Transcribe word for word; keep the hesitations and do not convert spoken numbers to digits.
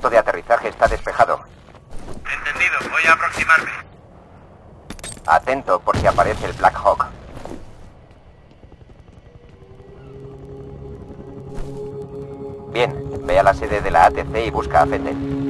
punto de aterrizaje está despejado. Entendido, voy a aproximarme. Atento por si aparece el Black Hawk. Bien, ve a la sede de la A T C y busca a Fender.